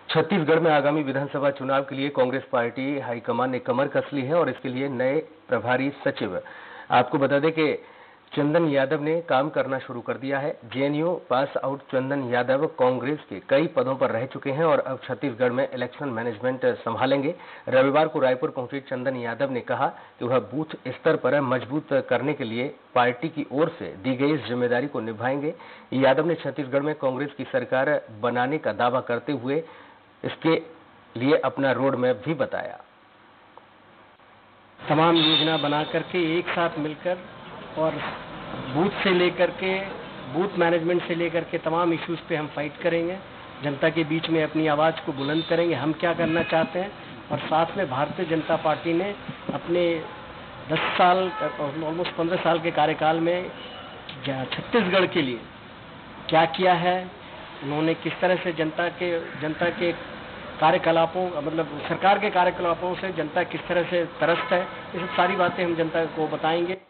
छत्तीसगढ़ में आगामी विधानसभा चुनाव के लिए कांग्रेस पार्टी हाईकमान ने कमर कस ली है और इसके लिए नए प्रभारी सचिव आपको बता दें कि चंदन यादव ने काम करना शुरू कर दिया है। JNU pass out Chandan Yadav Congress के कई पदों पर रह चुके हैं और अब छत्तीसगढ़ में इलेक्शन मैनेजमेंट संभालेंगे। रविवार को रायपुर पहुंचे चंदन यादव ने कहा कि वह बूथ स्तर पर मजबूत करने के लिए पार्टी की ओर से दी गई इस जिम्मेदारी को निभाएंगे। यादव ने छत्तीसगढ़ में कांग्रेस की सरकार बनाने का दावा करते हुए इसके लिए अपना रोड मैप भी बताया। तमाम योजना बना करके एक साथ मिलकर और बूथ से लेकर के बूथ मैनेजमेंट से लेकर के तमाम इश्यूज पे हम फाइट करेंगे। जनता के बीच में अपनी आवाज़ को बुलंद करेंगे, हम क्या करना चाहते हैं। और साथ में भारतीय जनता पार्टी ने अपने 10 साल ऑलमोस्ट 15 साल के कार्यकाल में छत्तीसगढ़ के लिए क्या किया है, उन्होंने किस तरह से जनता के कार्यकलापों मतलब सरकार के कार्यकलापों से जनता किस तरह से त्रस्त है, ये सब सारी बातें हम जनता को बताएंगे।